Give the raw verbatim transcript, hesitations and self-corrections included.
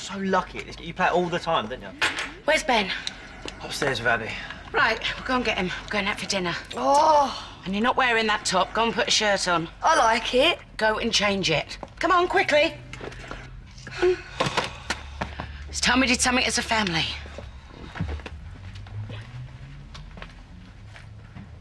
so lucky. You play it all the time, don't you? Where's Ben? Upstairs with Abby. Right, we'll go and get him. We're going out for dinner. Oh, And you're not wearing that top. Go and put a shirt on. I like it. Go and change it. Come on, quickly. Come on. It's time we did something as a family.